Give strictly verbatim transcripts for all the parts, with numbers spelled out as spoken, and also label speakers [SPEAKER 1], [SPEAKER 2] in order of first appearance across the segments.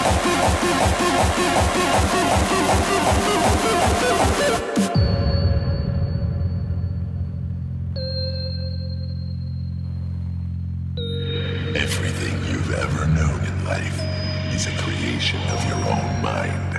[SPEAKER 1] Everything you've ever known in life is a creation of your own mind.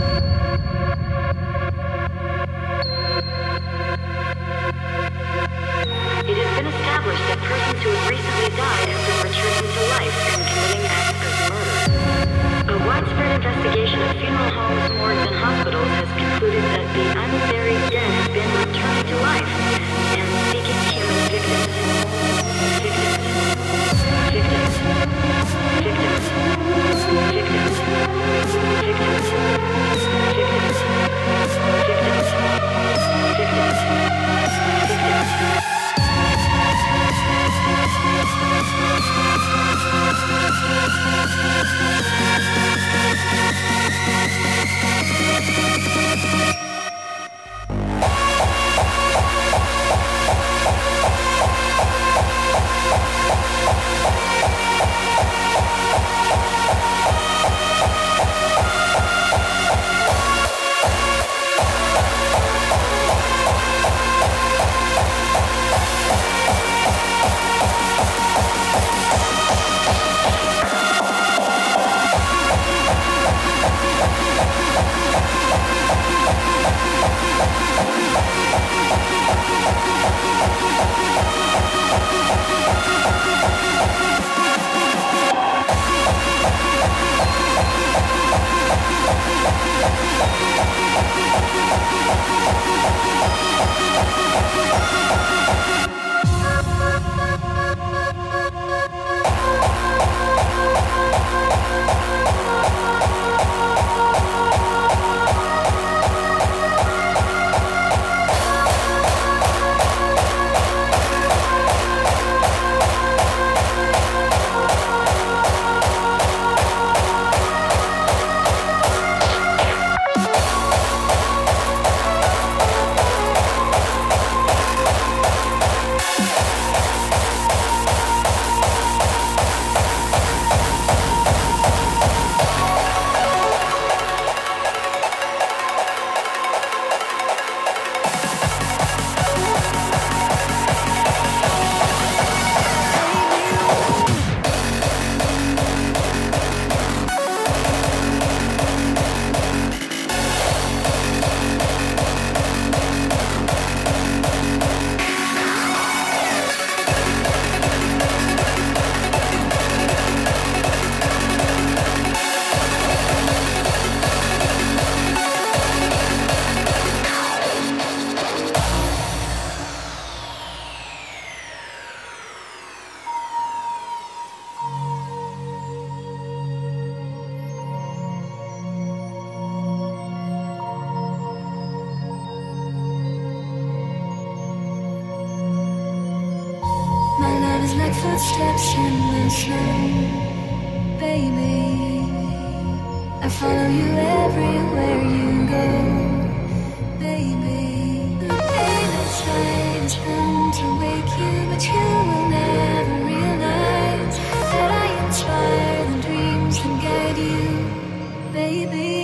[SPEAKER 2] It has been established that persons who have recently died have been returned to life and committing acts of murder. A widespread investigation of funeral homes, morgues, and hospitals has concluded that the unburied dead have been returned to life and seeking human victims. Victims. Victims. Victims. Victims. Victims. Victims. Victims. Victims.
[SPEAKER 3] Like footsteps in the snow, baby. I follow you everywhere you go, baby. The pain inside is bound to wake you, but you will never realize that I inspire the dreams that guide you, baby.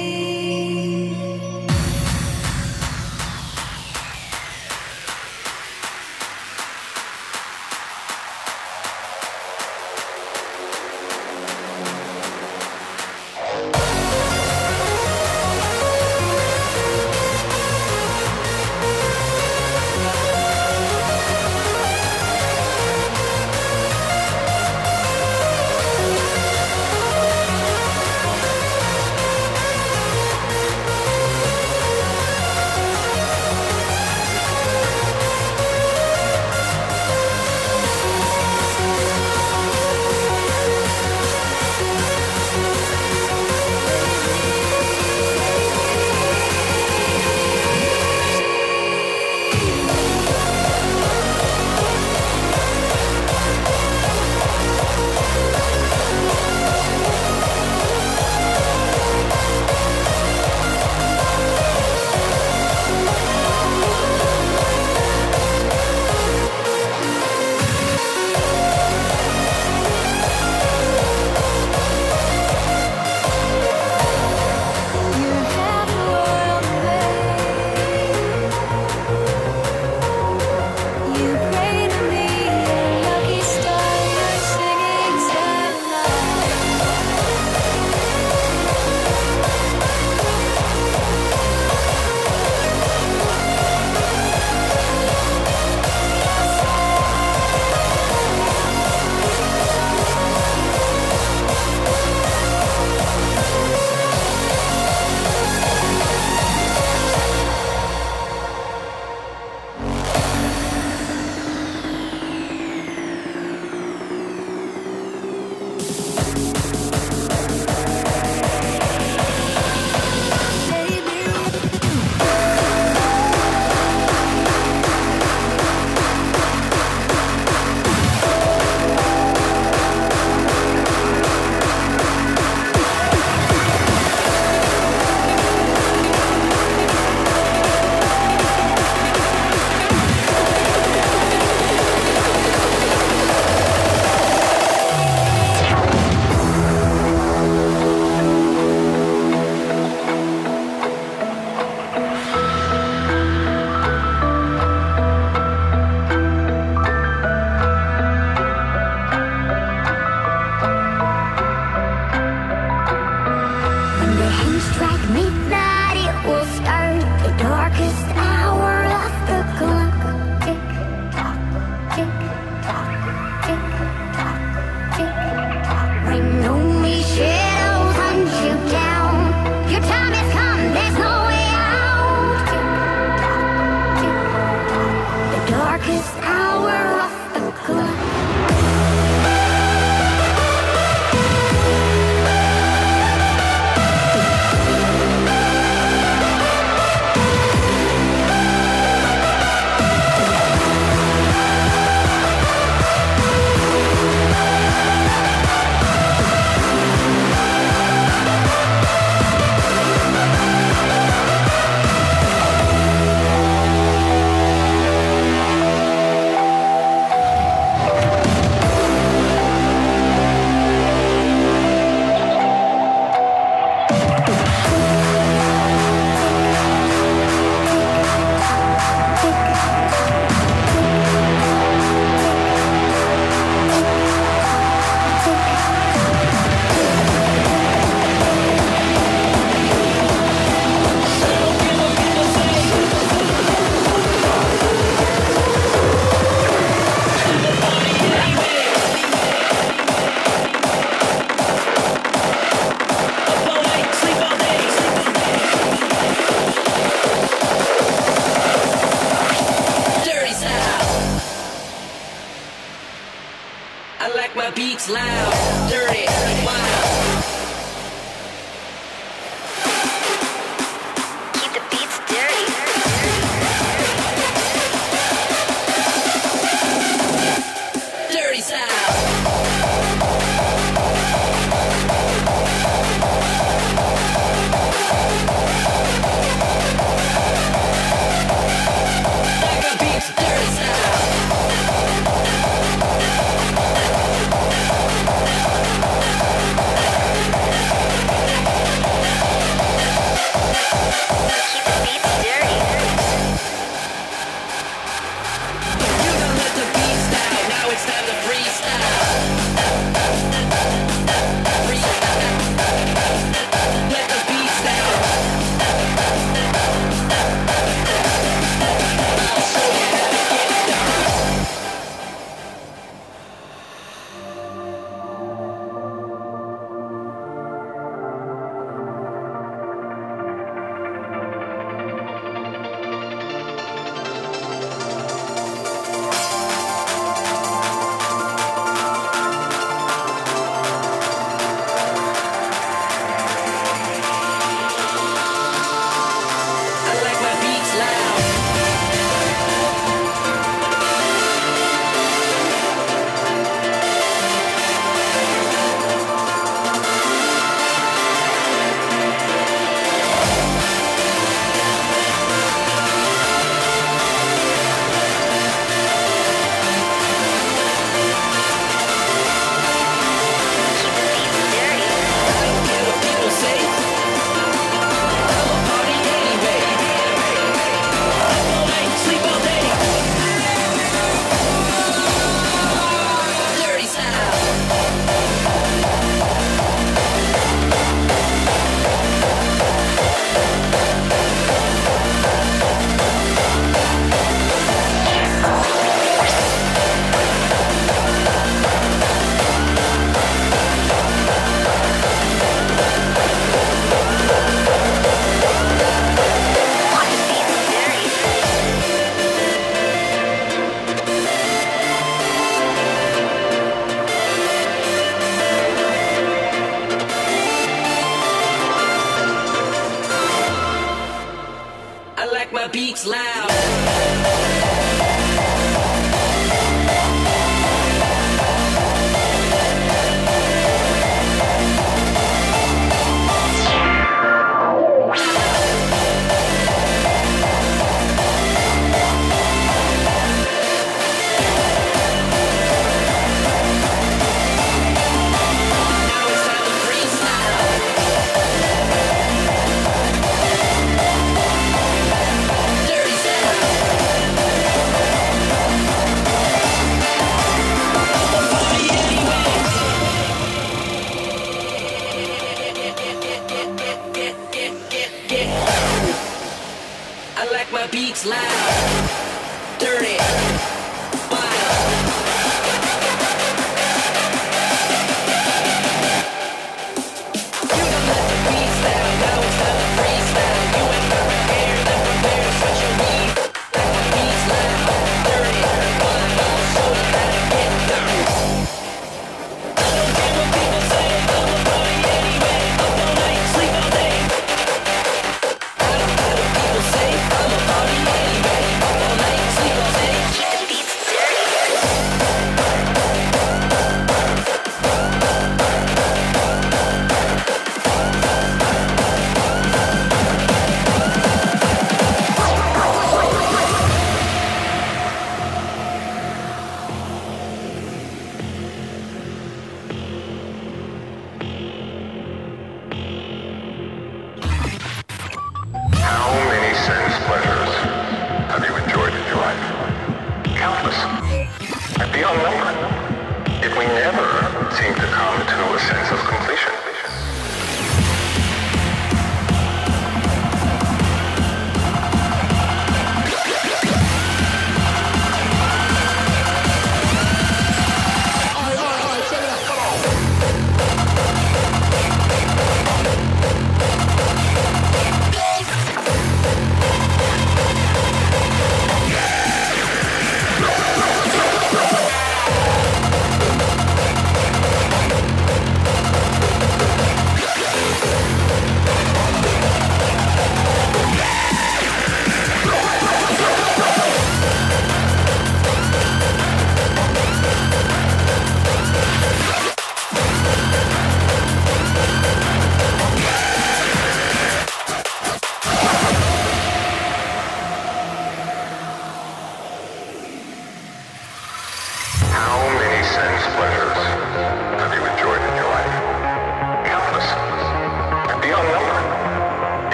[SPEAKER 4] and strike midnight, it will start the darkest hour of the clock. Tick tock, tick tock, tick tock, tick tock. Ring only shadows hunt you down. Your time has come, there's no way out. Tick tock, tick tock, the darkest hour of the clock.
[SPEAKER 5] Beats loud, dirty, wild.
[SPEAKER 2] Keep the beats dirty.
[SPEAKER 5] Dirty sound. Like a beats, dirty sound. Beats loud. Dirty sound. like my beats loud, dirty, wild. You don't let the beats down, now it's time to freestyle. You ain't got my hair, then prepare what you need. Like my beats loud, dirty, wild. I'll show you how to get down. I don't care what people say, I'm a party anyway. Up all night, sleep all day. I don't care what people say, I'm a party anyway. Up all night, sleep all day.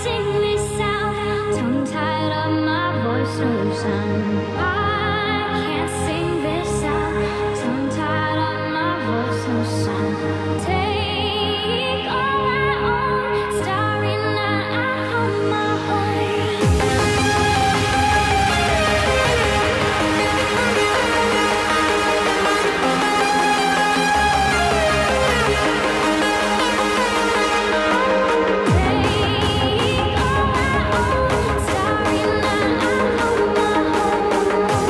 [SPEAKER 3] sing this out. Tongue tied up, my voice no sound. I can't sing this out. Tongue tied up, my voice no sound. Take all I own. Starry night, I hold my Starry night, I hold my home.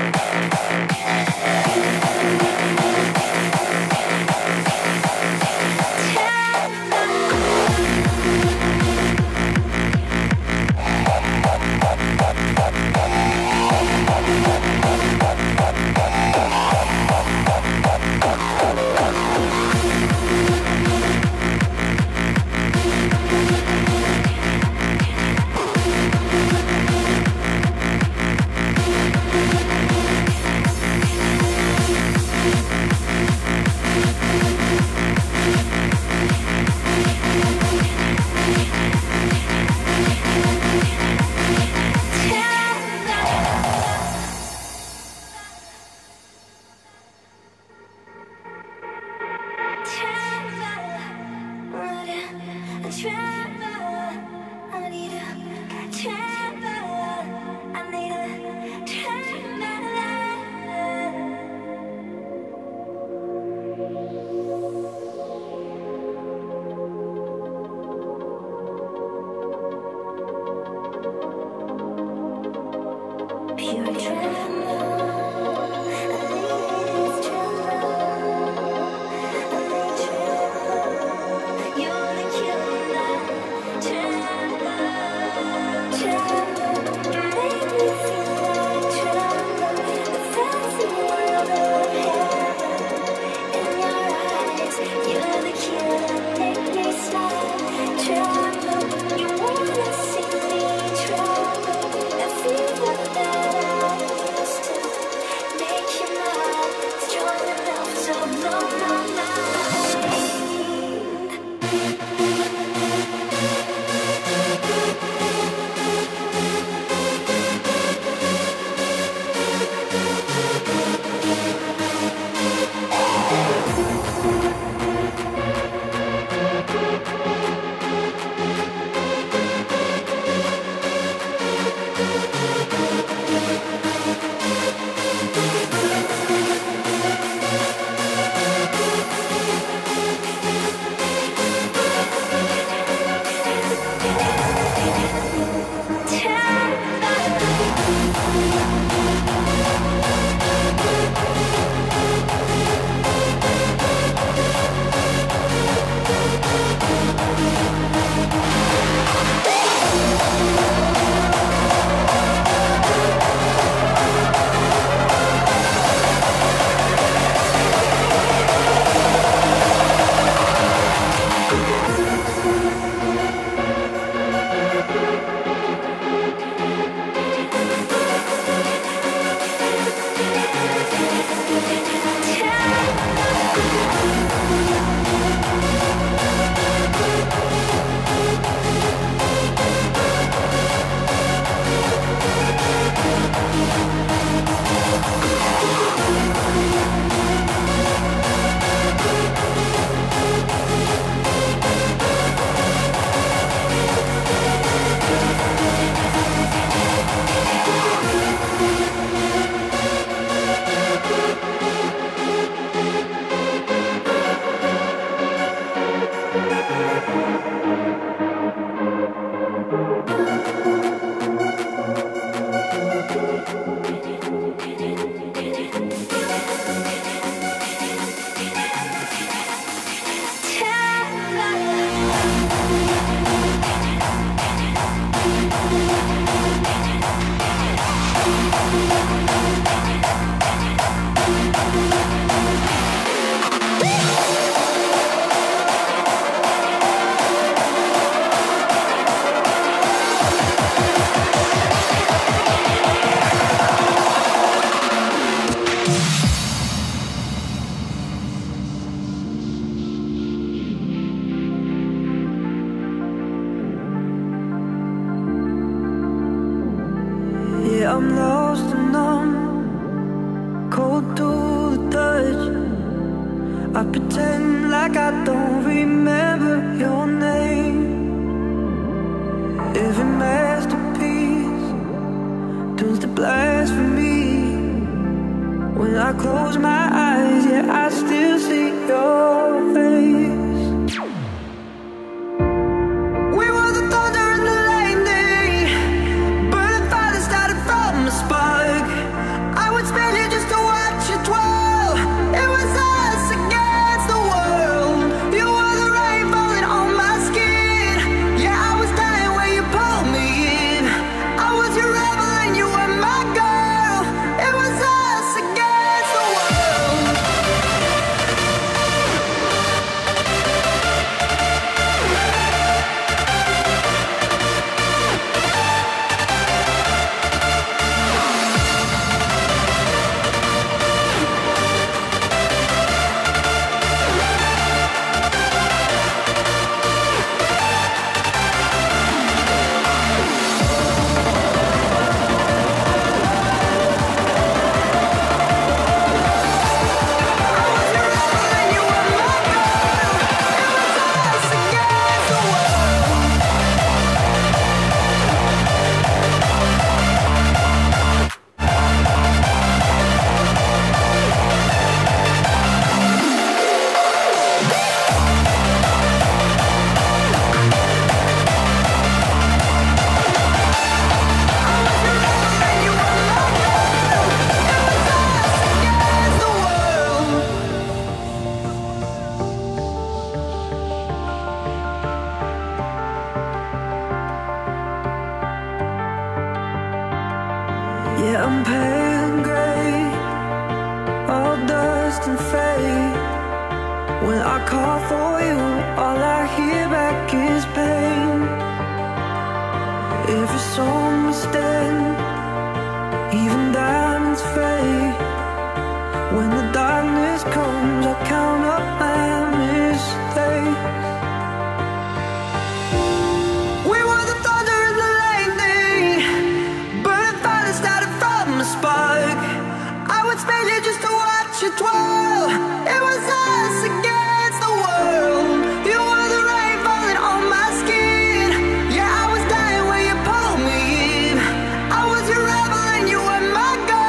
[SPEAKER 6] I'm lost and numb, cold to the touch. I pretend like I don't remember your name. Every masterpiece turns to blasphemy. When I close my eyes, yeah, I still see your face. I would spend and fade. When I call for you, all I hear back is pain. Every song is dead, even diamonds fade. When the darkness comes, I count up my mistakes. We were the thunder and the lightning, burning fire that started from a spark. I would spend it just to watch you twirl. It was us against the world. You were the rain falling on my skin. Yeah, I was dying when you pulled me in. I was your rebel and you were my god.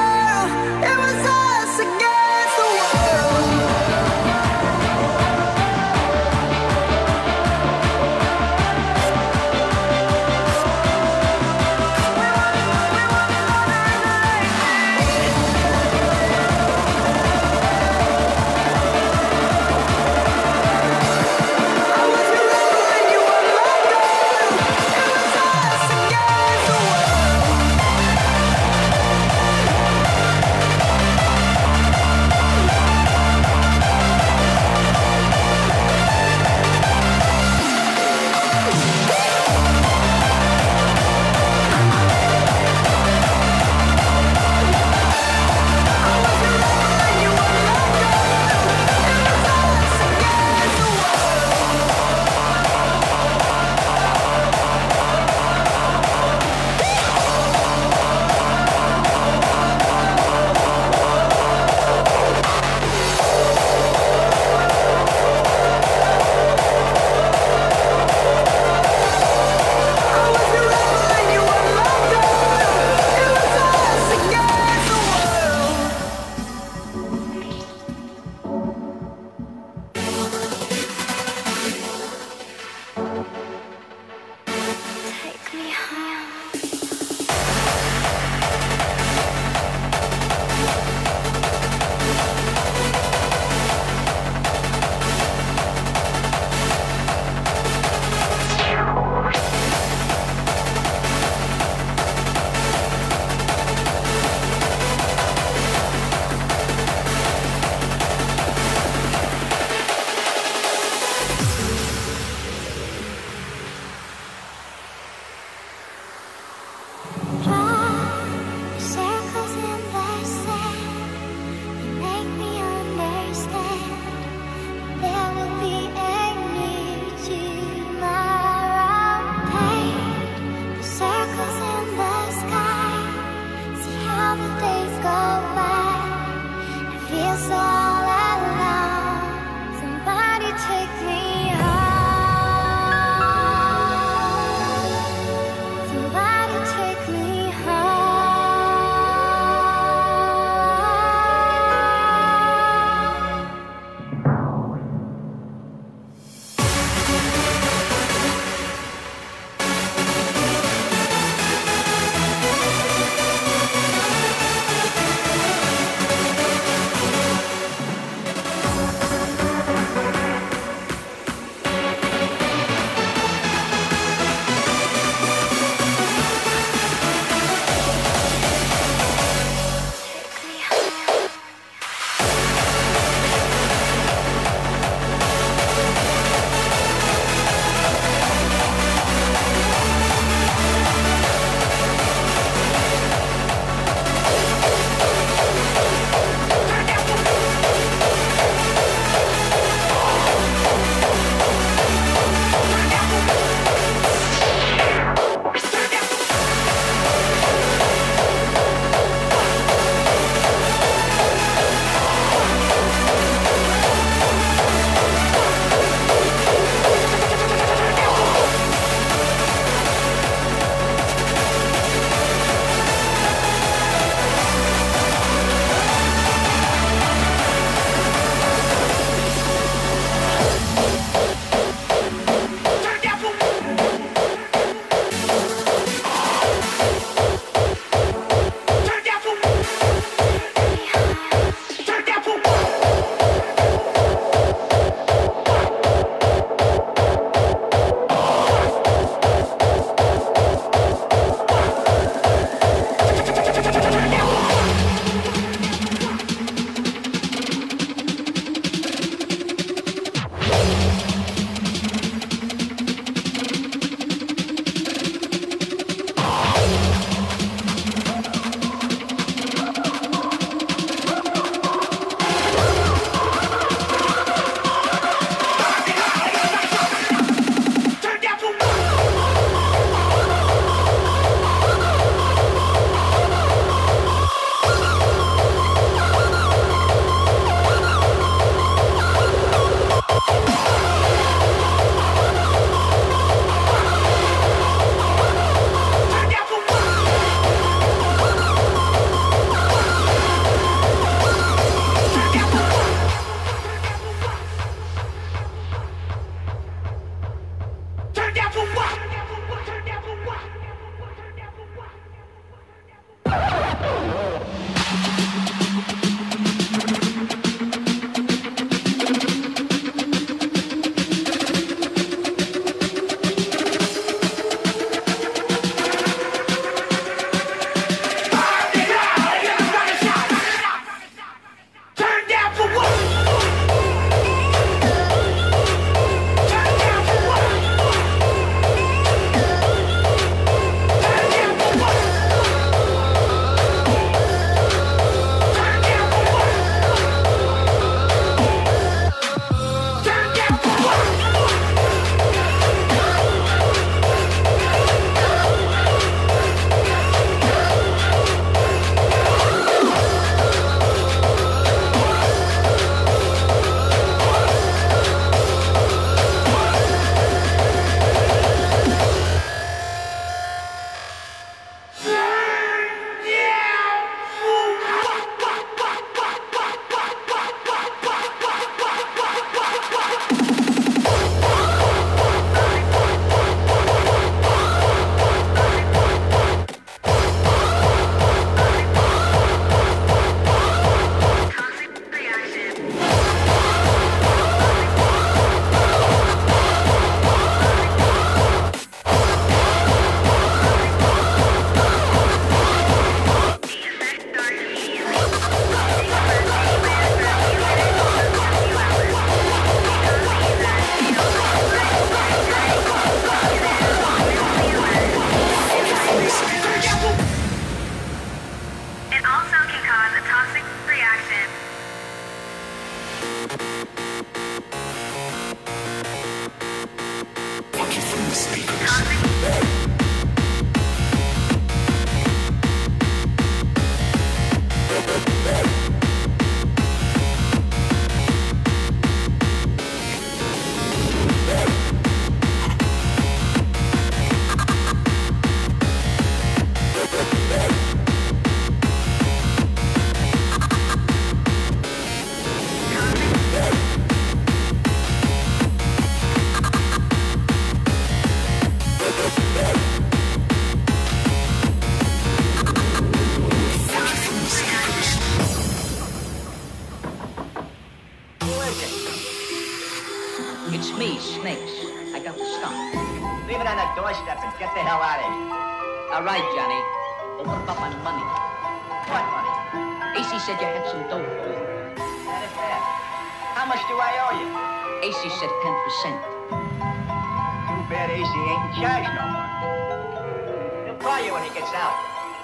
[SPEAKER 5] It's me, Snakes. I got the skunk.
[SPEAKER 7] Leave it on the doorstep and get the hell out of here.
[SPEAKER 5] All right, Johnny. But what about my money?
[SPEAKER 7] What money?
[SPEAKER 5] A C said you had some dope for me.
[SPEAKER 7] That is that. How much do I owe you?
[SPEAKER 5] A C said ten percent.
[SPEAKER 7] Too bad A C ain't in charge no more. He'll call you when he gets out.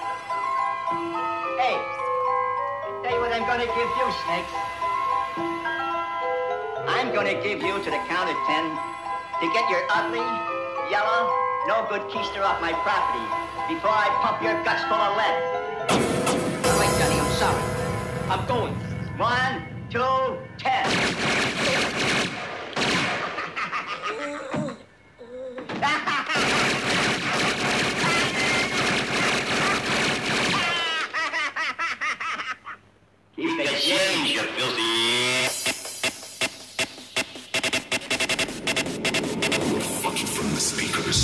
[SPEAKER 7] Hey, I'll tell you what I'm gonna give you, Snakes. I'm gonna give you to the count of ten to get your ugly, yellow, no good keister off my property before I pump your guts full of lead.
[SPEAKER 5] All right, Johnny, I'm sorry. I'm going.
[SPEAKER 7] One, two, ten. Keep the change, you filthy.
[SPEAKER 1] From the speakers.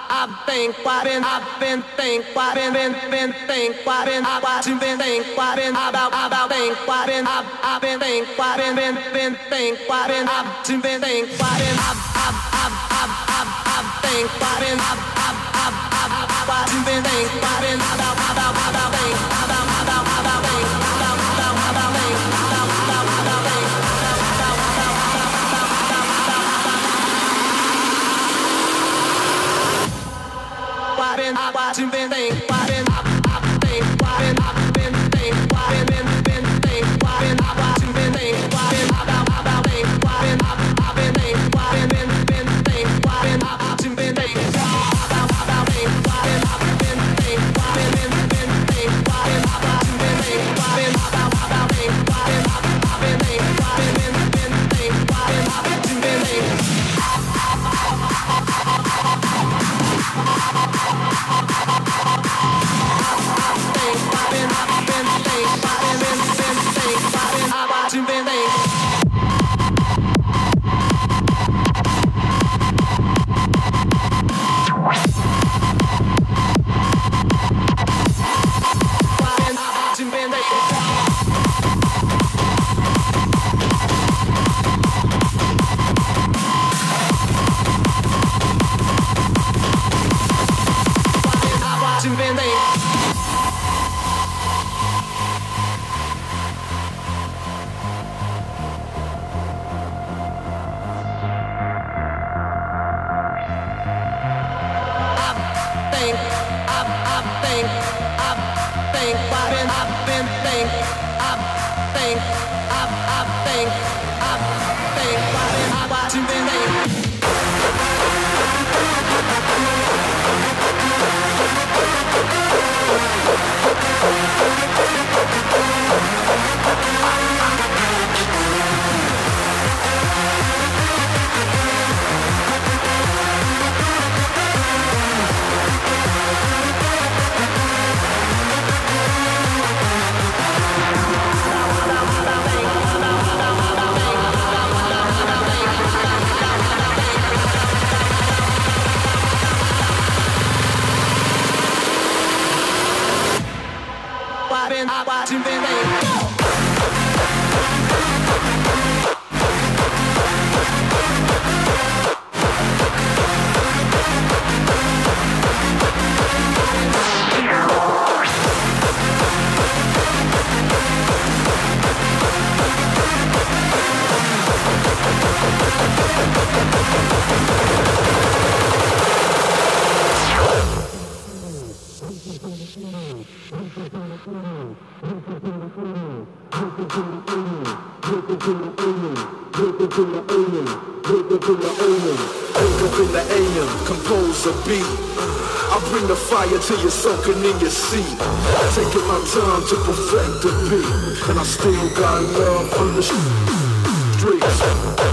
[SPEAKER 6] I've think, I've been, I've been think, I've been, been, been think, I've been, I've been think, I've been about, about think, I've been, I've, I've been think, I've been, been, been think, I've been, I've been think, I've been, I've, I've, I've, I've, I've, I've think, I've been, I've, I've, I've, I've, I've been think, I've been about, about, about think, about, about, about think, about, about, about think, about, about, about think, about, about, about, I've been, I've been think, I've been, I've, I've think, I've been, I've been think, I've been, been, been think, I've been, I've been think, I've been, about, about think, I've been, I've, I've been think, I've been, been, been think, I've been, I've been think, about, about think, I've been, I've been think, I've been, been, been think, I've been, I've been think, I've been, about, about think, I've been, I've been think, I've been, been, been think, I've been, I've been think.
[SPEAKER 8] Till you're soaking in your seat. Taking my time to perfect the beat, and I still got love on the streets.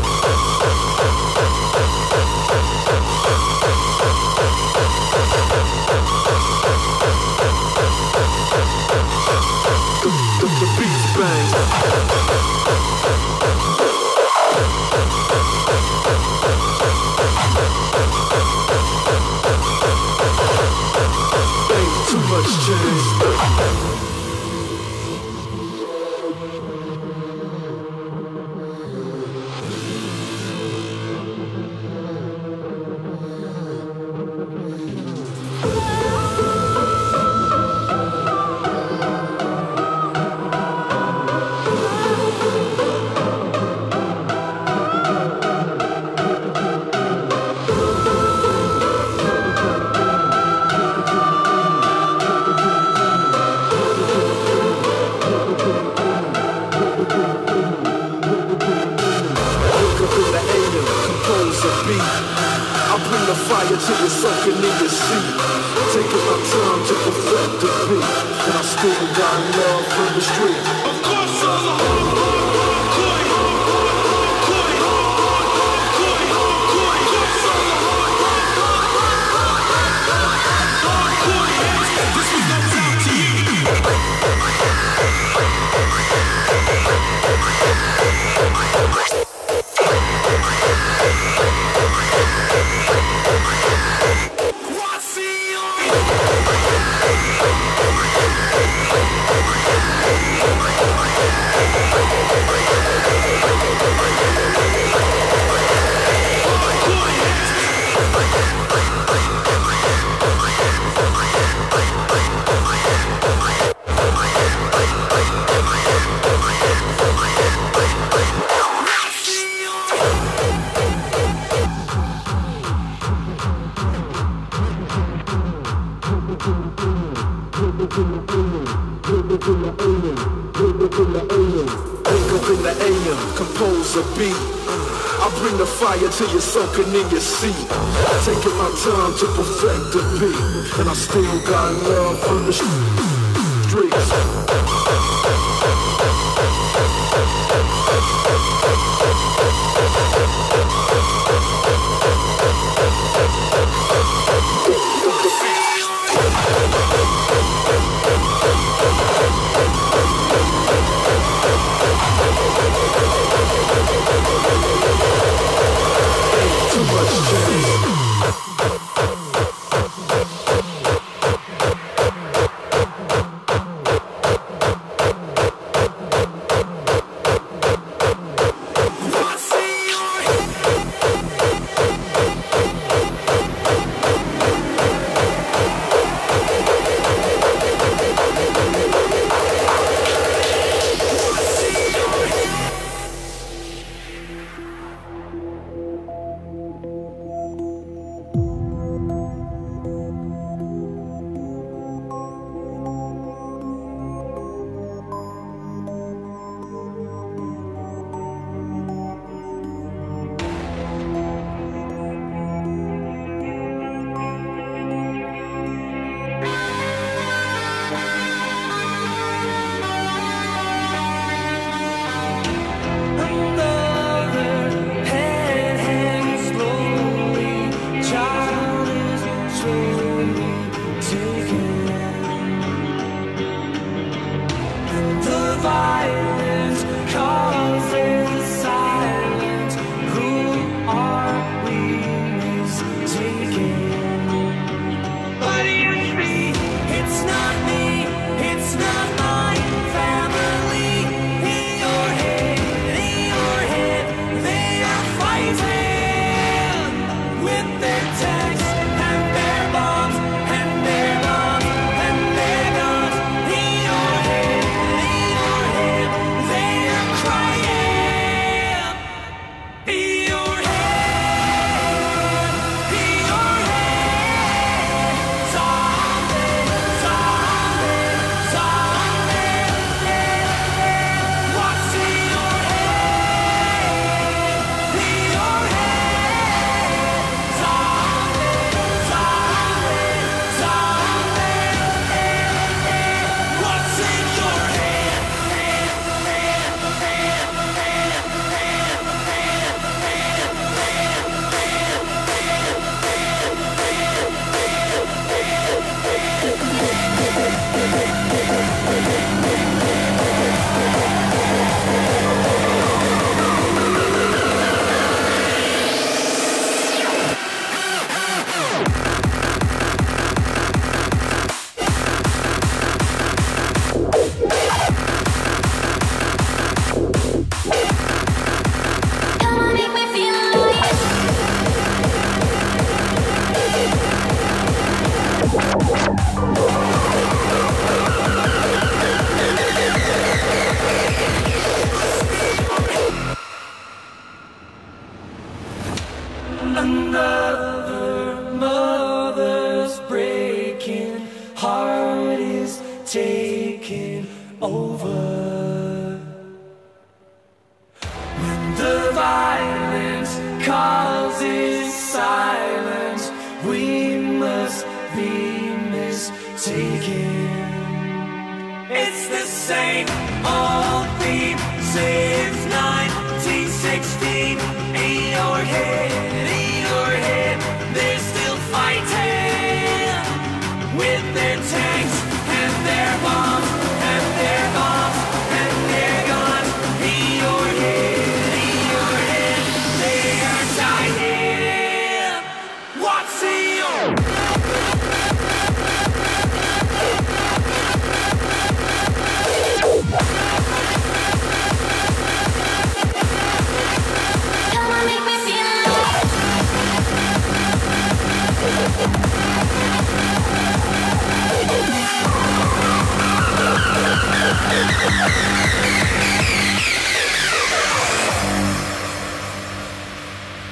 [SPEAKER 8] The, the, the beats bang. Too much change. Till you're soaking in your seat. Taking my time to perfect the beat, and I still got love from the street. Of course I'm a hardcore, hardcore, hardcore, hardcore, hardcore, hardcore. This one goes out to you. What? in the A M, compose a beat. I bring the fire till you're soaking in your seat. Taking my time to perfect the beat, and I still got love from the streets. Too much jazz.
[SPEAKER 6] Another mother's breaking heart is taking over. When the violence causes silence, we must be mistaken. It's the same old theme since nineteen sixteen. In your head, in your head, they're still fighting with their tanks and their bombs and their bombs and their guns. In your head, in your head, they are dying. What's in your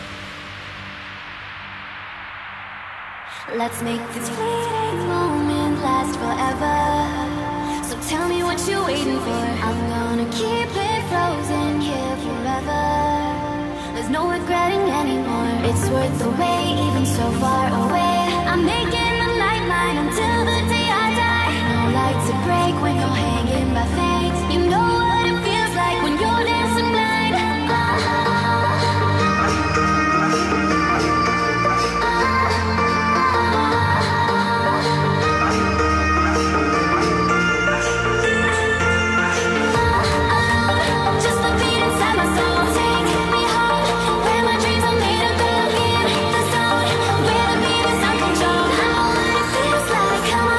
[SPEAKER 4] Let's make this fleeting moment
[SPEAKER 3] last forever. So tell me what you're waiting for. I'm gonna keep it frozen here forever. There's no regretting anymore. It's worth the wait, even so far away. I'm making the night line until the day I die. No light to break when you're hanging by fate. You know what it feels like when you're dancing blind. Just the beat inside my soul. Take me home, where my dreams are made of gold. In the zone, where the beat is uncontrolled. I know what it feels like. Come on.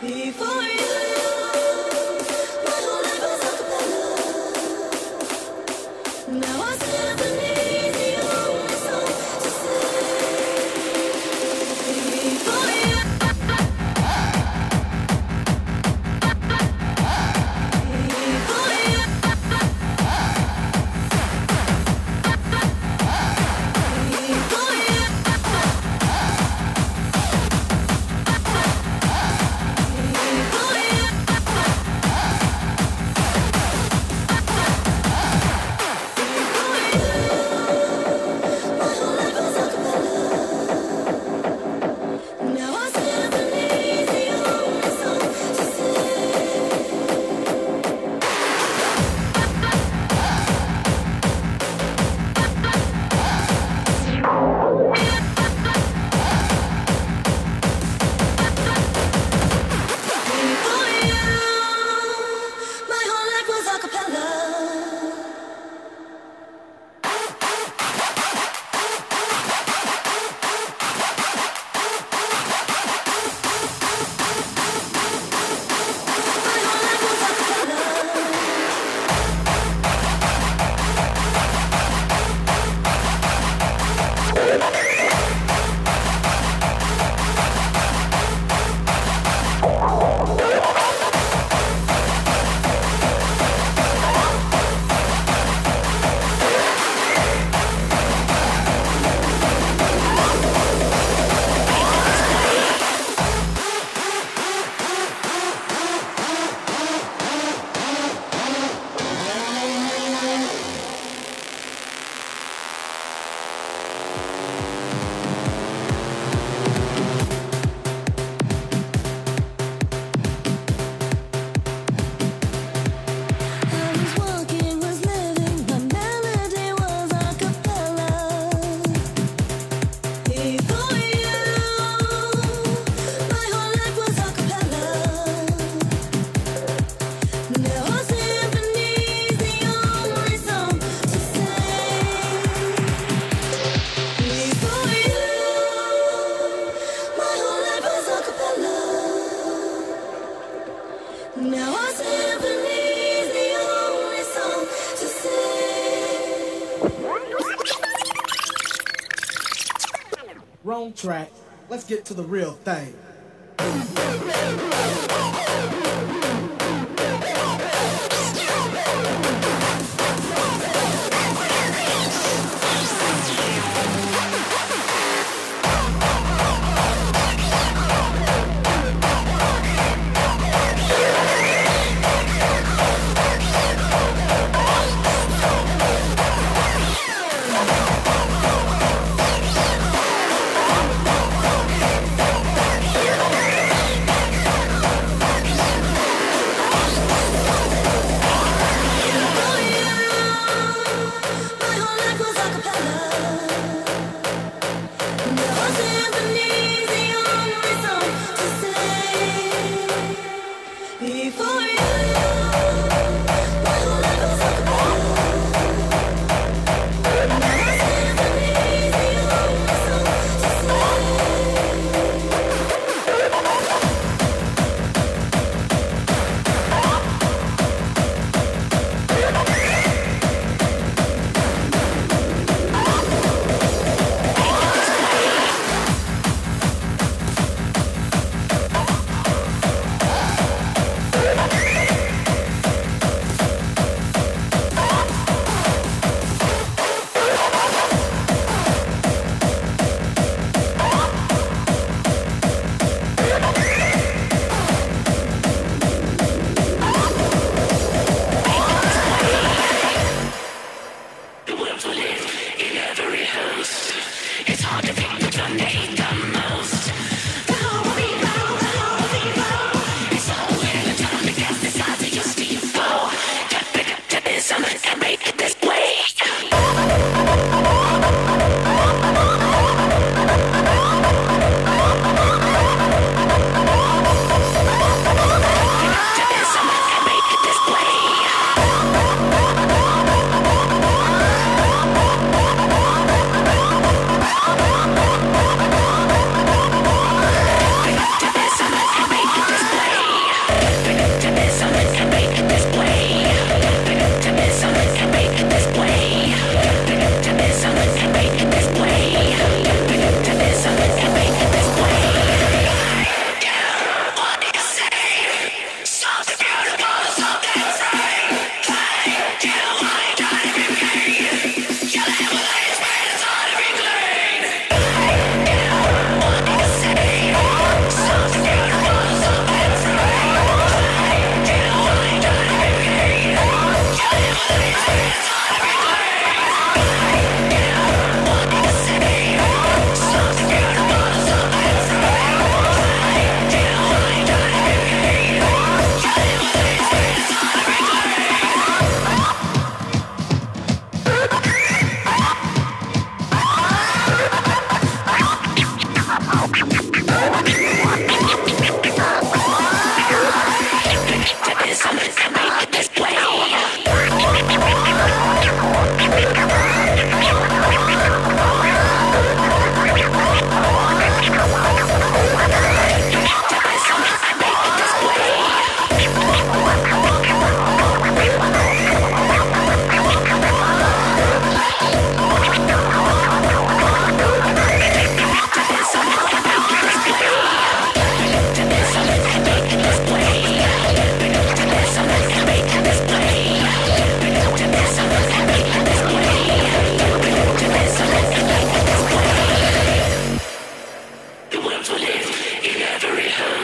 [SPEAKER 3] Before you, my whole life was a cappella. Now I symphony, the only song to sing. Before you. Now our symphony's the only song to sing.
[SPEAKER 9] Wrong track. Let's get to the real thing.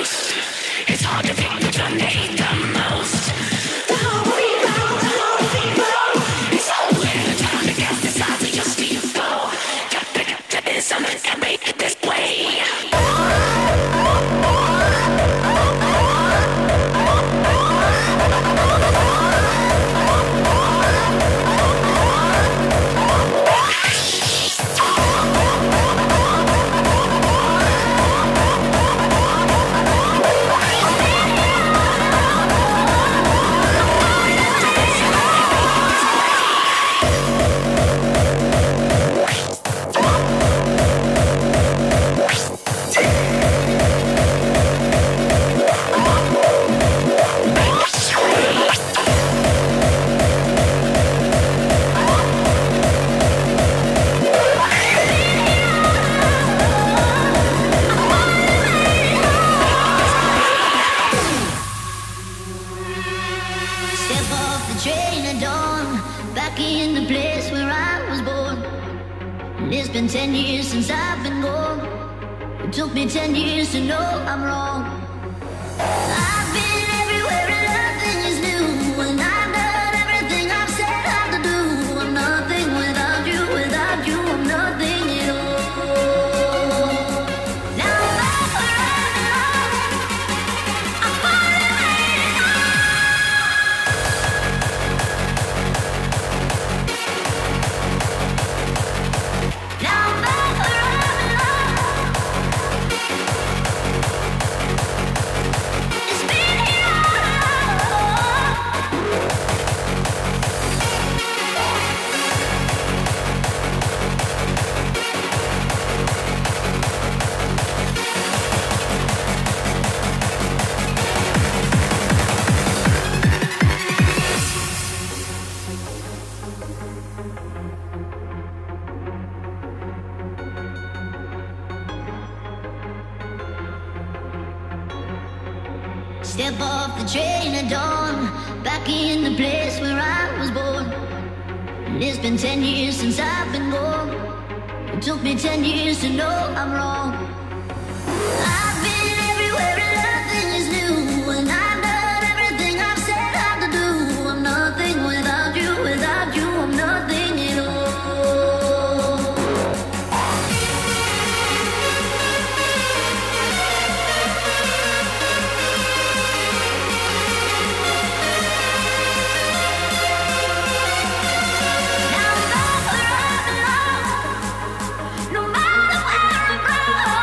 [SPEAKER 5] ghost. It's hard to think which one to hate the most. The whole fever, the whole fever. It's only the time to cast the size of your steel foe. Got to get to this, something can make it this way.
[SPEAKER 10] Ten years since I've been gone. It took me ten years to know I'm wrong. I've been everywhere and nothing is new. And I've done everything I've said how to do. I'm nothing without you, without you I'm nothing at all. Now I'm back where I belong. I'm falling Now I'm back where I belong. It's been here all along. Step off the train at dawn, back in the place where I was born. And it's been ten years since I've been gone. It took me ten years to know I'm wrong. I've been everywhere and nothing is new. And I've done everything I've said how to do. I'm nothing without you, without you I'm nothing at all. Now I'm back where I belong. No matter where I'm from.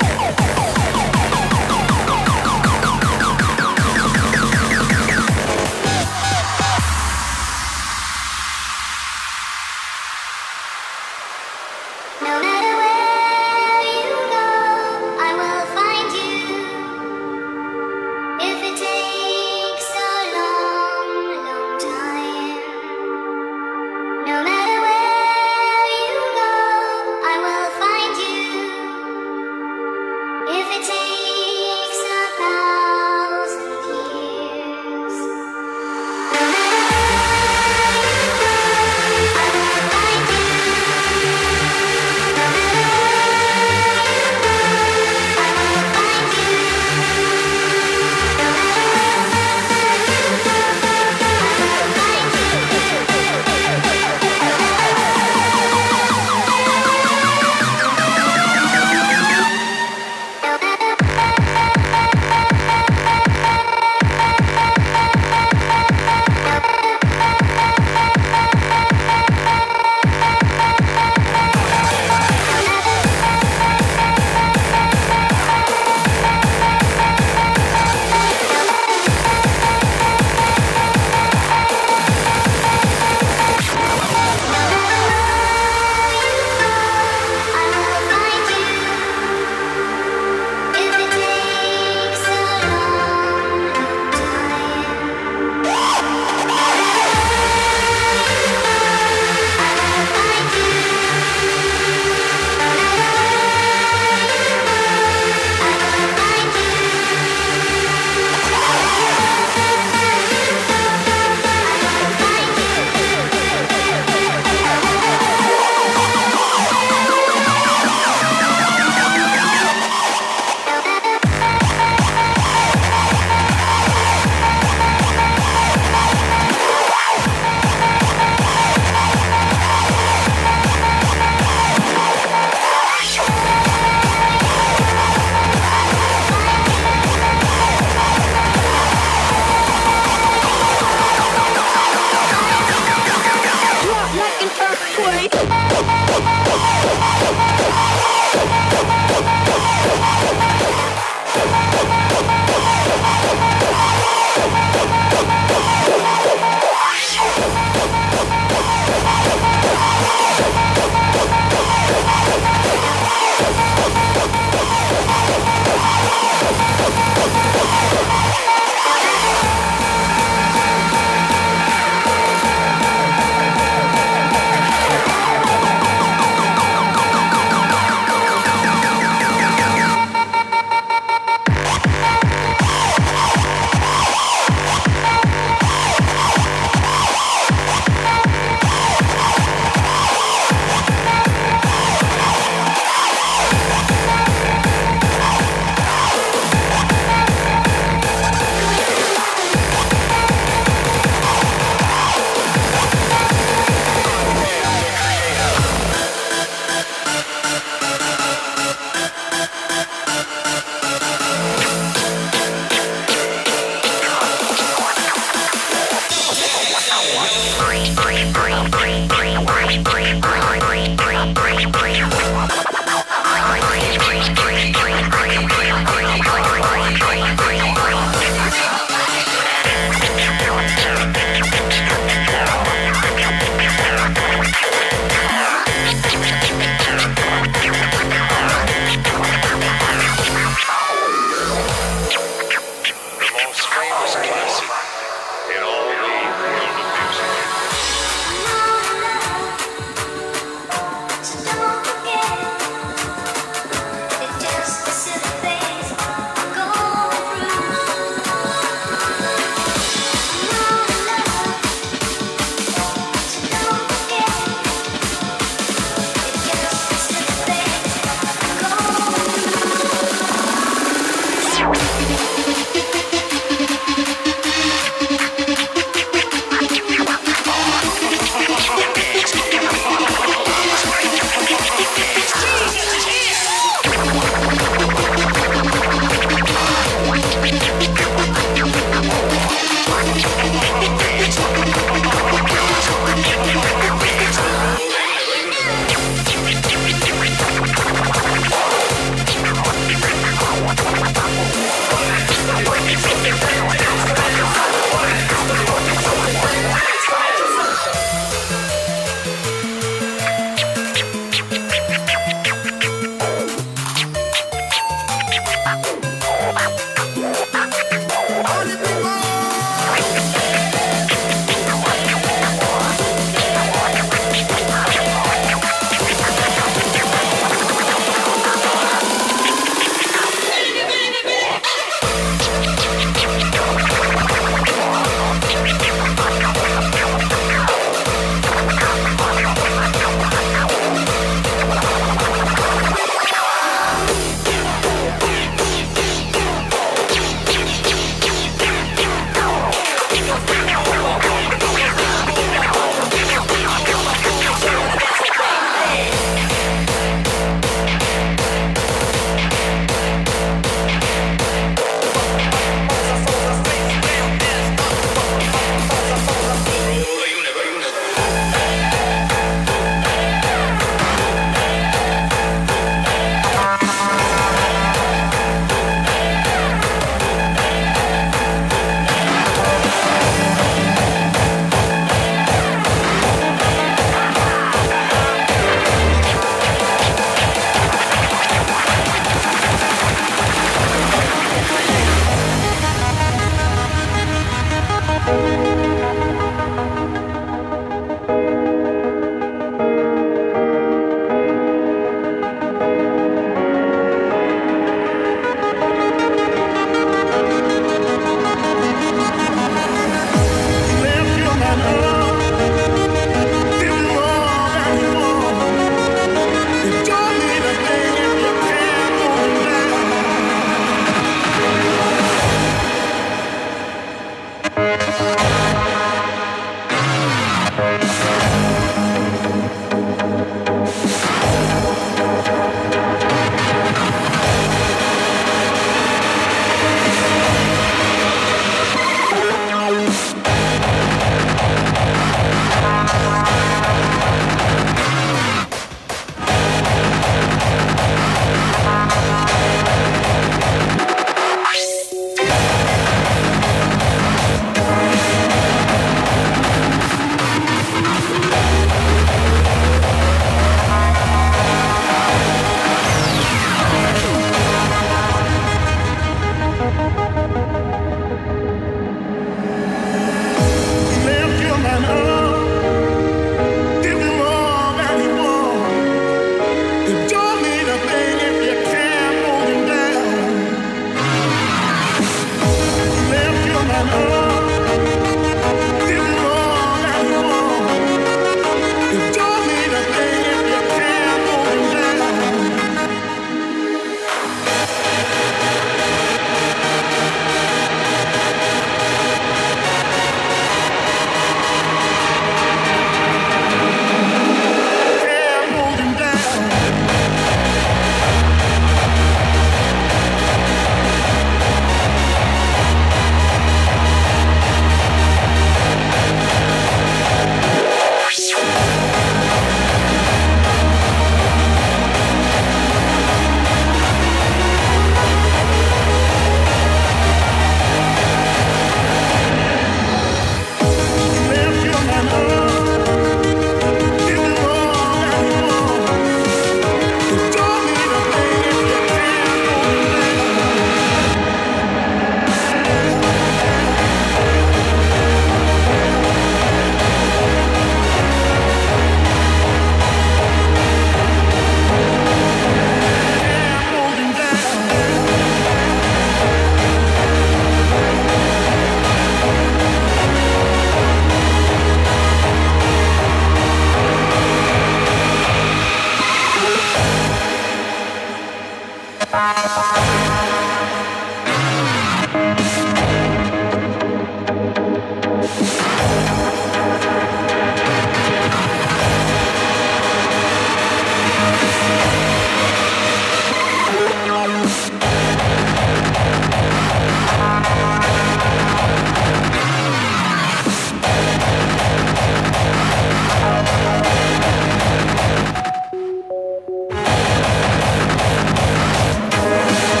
[SPEAKER 6] We'll be right back.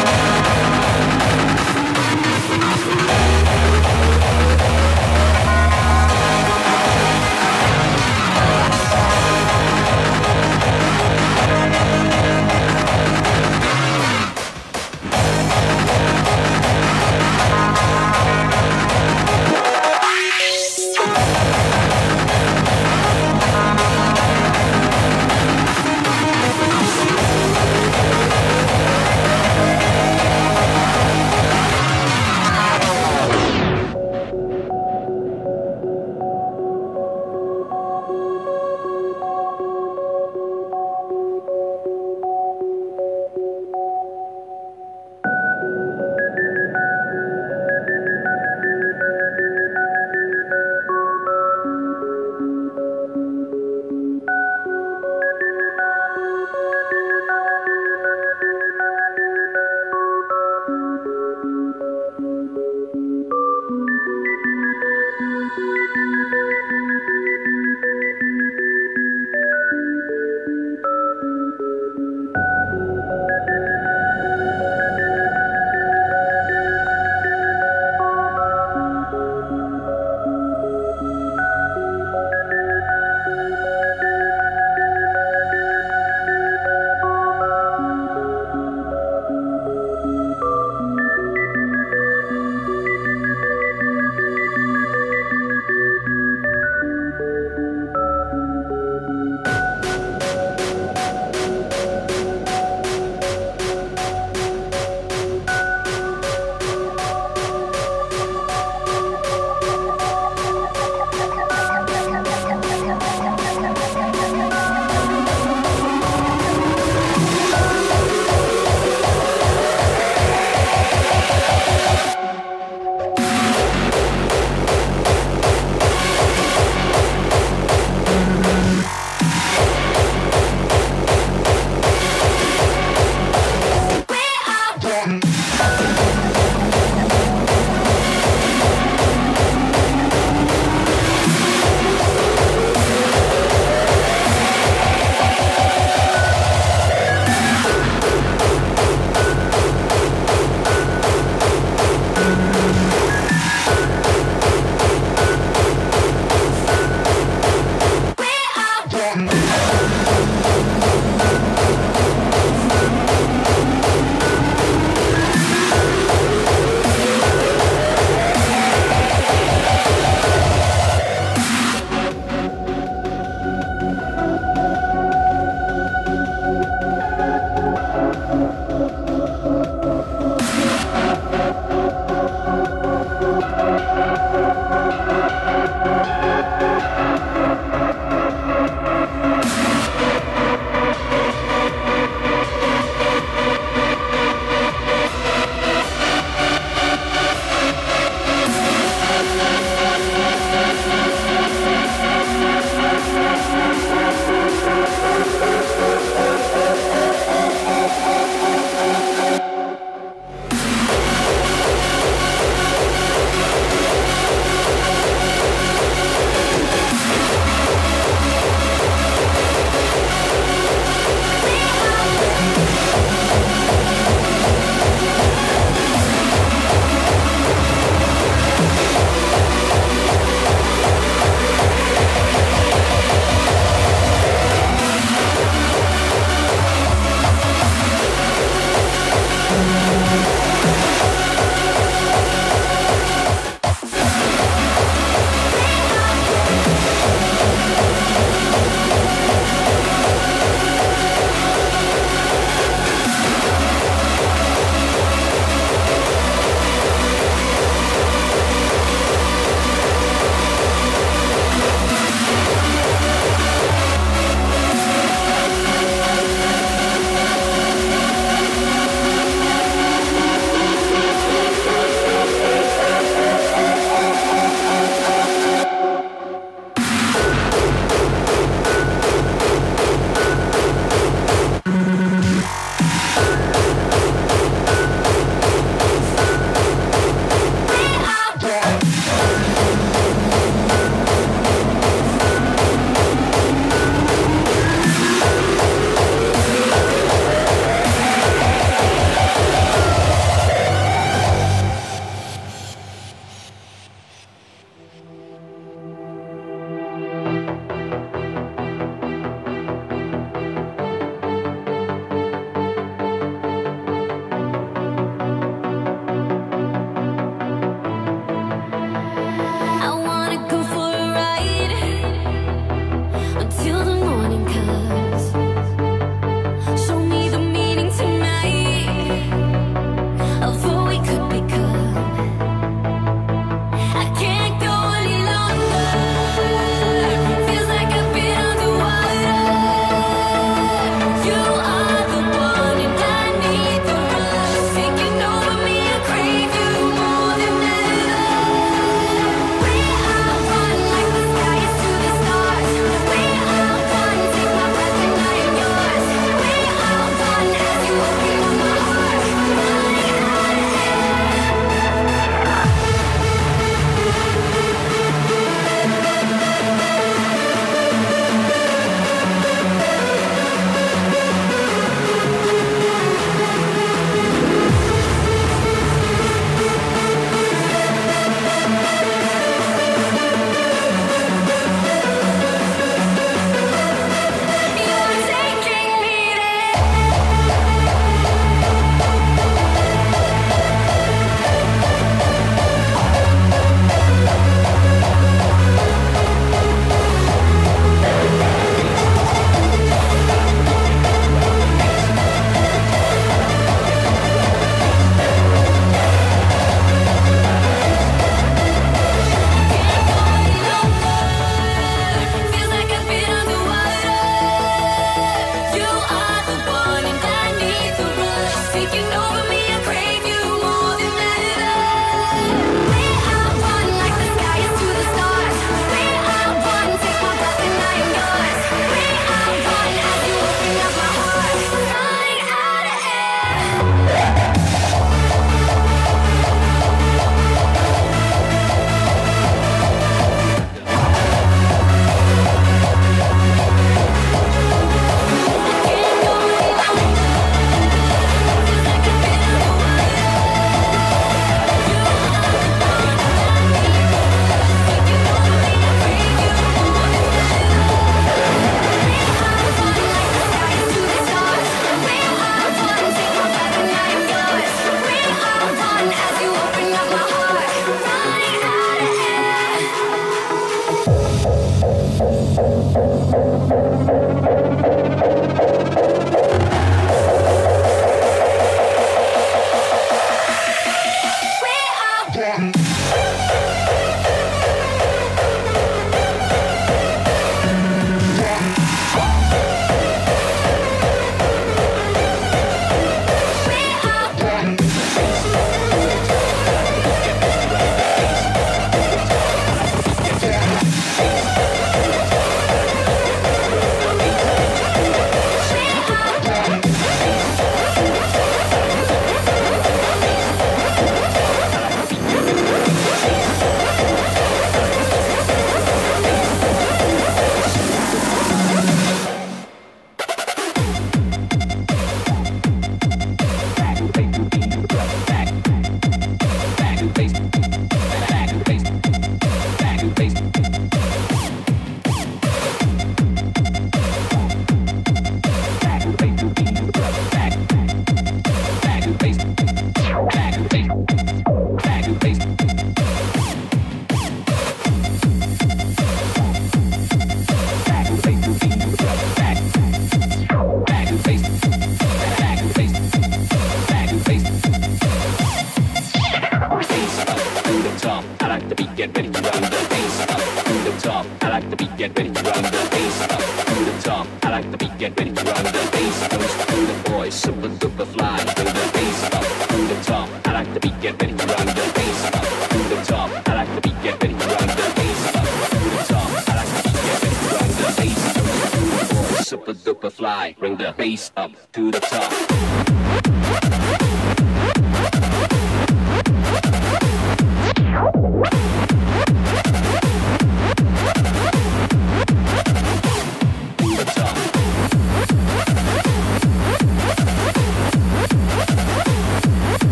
[SPEAKER 11] get ready to run the bass up to the top. I like the beat, get ready to run the bass goes to the boys, super duper fly. Bring the bass up to the top. I like the beat, get ready to run the bass up to the top. I like the beat, get ready to run the bass up to the top. I like the beat, get ready to run the bass goes to the boys, super duper fly. Bring the bass up to the top.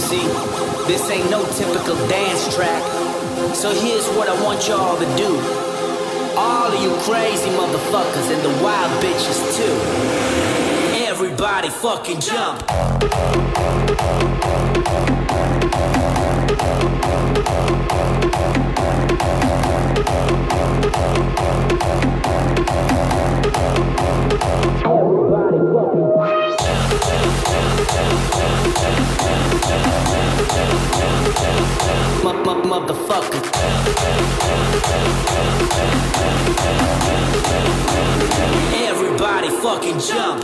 [SPEAKER 12] see, this ain't no typical dance track. So here's what I want y'all to do. All of you crazy motherfuckers and the wild bitches too. Everybody fucking jump. Everybody fucking motherfucker. Everybody fucking jump.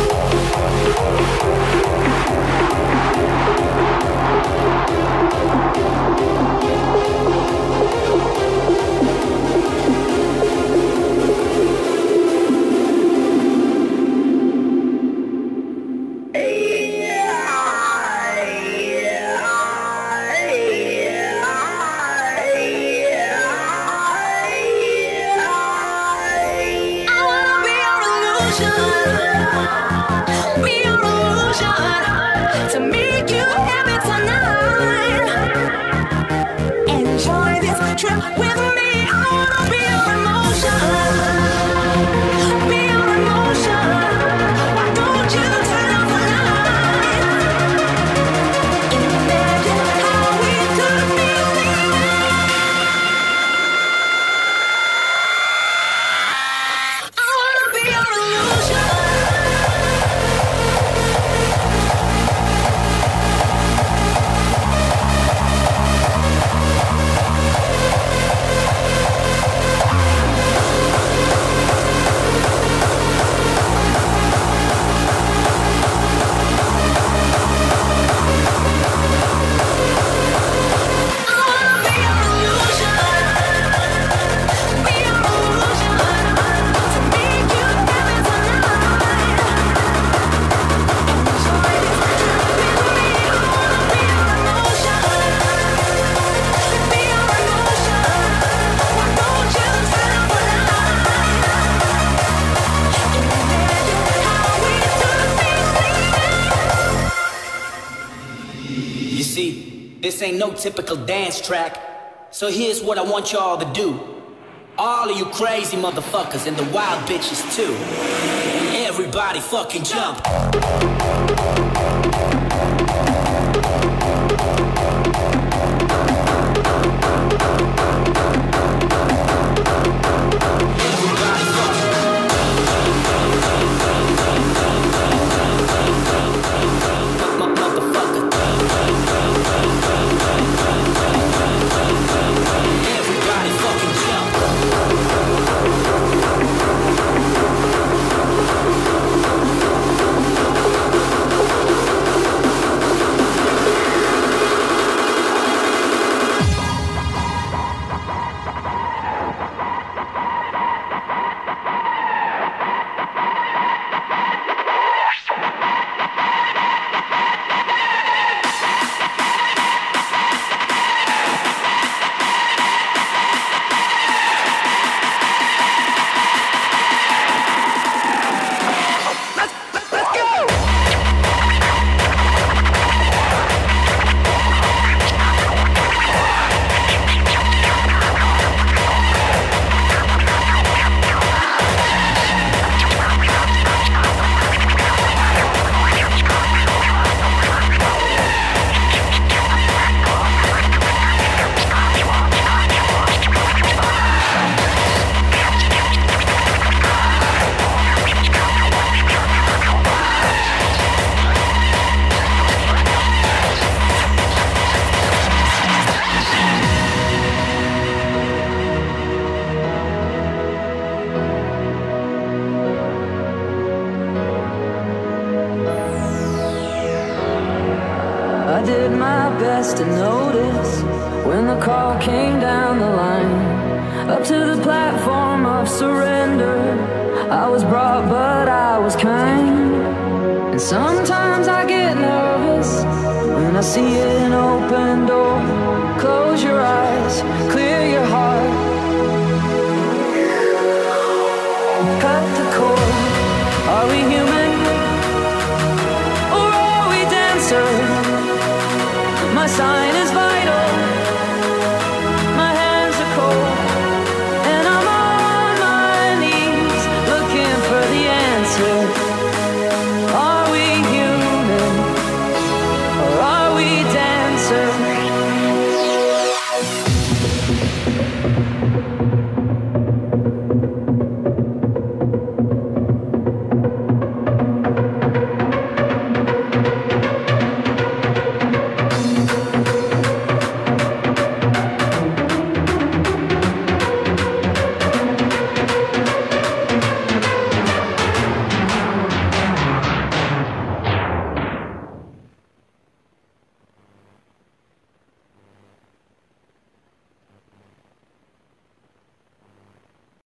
[SPEAKER 5] To make you happy tonight. Enjoy this trip with me. I wanna be your emotion. Be your emotion. Why don't you turn up the light? Imagine how we could be living. I wanna be your illusion.
[SPEAKER 12] This ain't no typical dance track. So here's what I want y'all to do. All of you crazy motherfuckers and the wild bitches too. Everybody fucking jump.
[SPEAKER 13] I did my best to notice when the call came down the line, up to the platform of surrender. I was brought, but I was kind. And sometimes I get nervous when I see an open door. Close your eyes, clear your heart, cut the cord. Are we human or are we dancers? my sign is violence.